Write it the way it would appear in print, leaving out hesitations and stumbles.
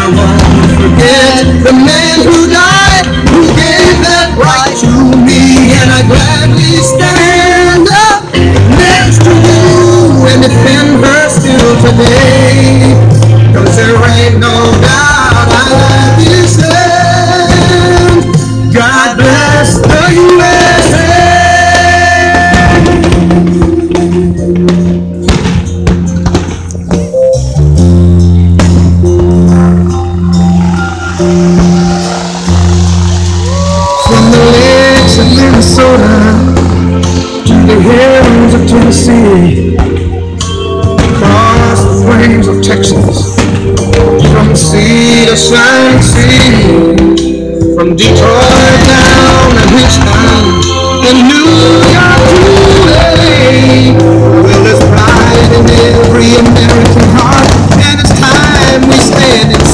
I won't forget the man who died, who gave that right to me, and I gladly stand up next to you and defend her still today. 'Cause there ain't no doubt I love this land. God bless the USA. From the lakes of Minnesota to the hills of Tennessee, across the plains of Texas, from sea to shining sea, from Detroit down to Houston and New York to LA. Well, there's pride in every American heart, and it's time we stand and